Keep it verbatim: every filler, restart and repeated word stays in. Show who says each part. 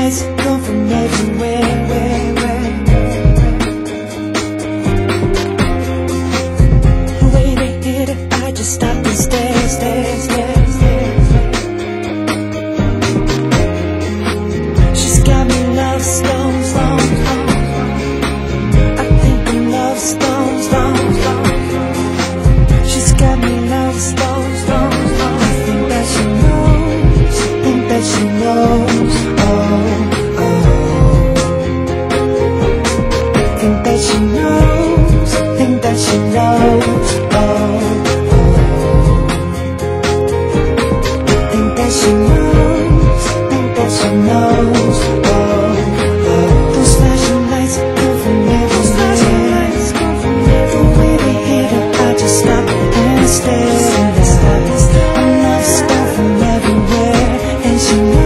Speaker 1: lights come from everywhere. The way they hit it, I just stopped and stared, stared, stared, stared. She's got me love stones, stones, stones. I think I'm love stones, stones, stones. She's got me love stones, stones, stones. I think that she knows, think that she knows. Oh, oh. Think that she knows, think that she knows. Oh, oh. Think that she knows, think that she knows. Oh, oh. Those flashing lights come from everywhere. The way they hit it, I just stop and stare. Our love's come from everywhere, and she knows.